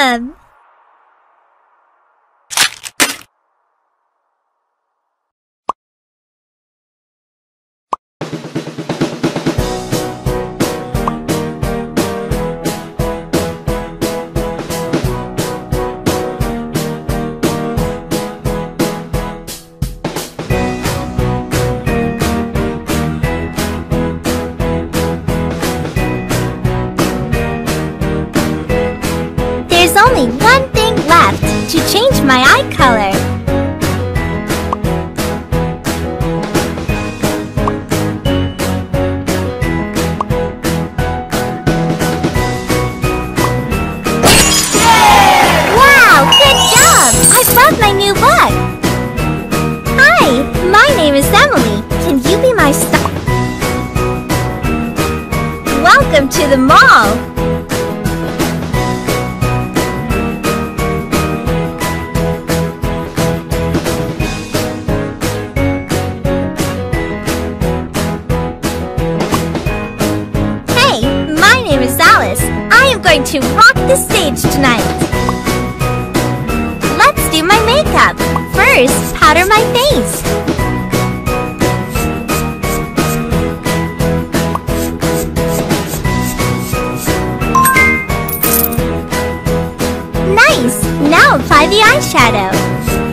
awesome! There's only one thing left to change my eye color. Wow, good job! I brought my new book. Hi, my name is Emily. Can you be my star? Welcome to the mall. I'm going to rock the stage tonight. Let's do my makeup. First, powder my face. Nice! Now apply the eyeshadow.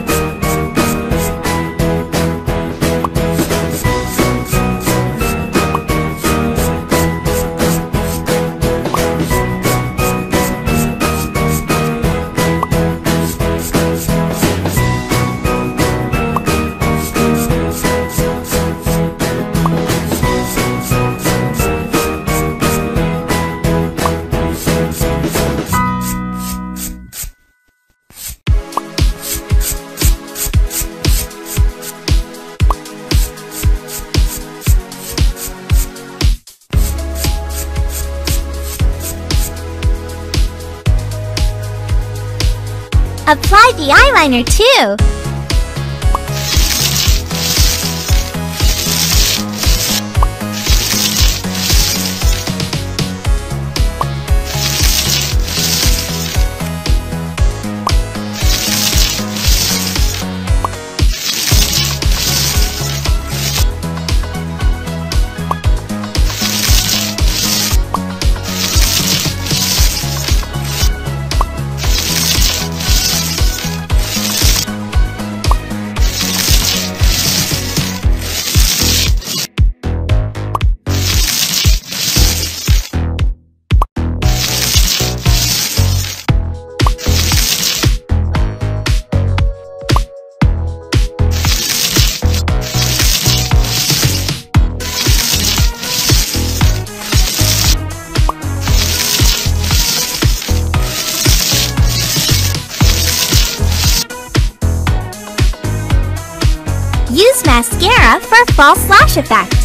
Apply the eyeliner too. Use mascara for false lash effect.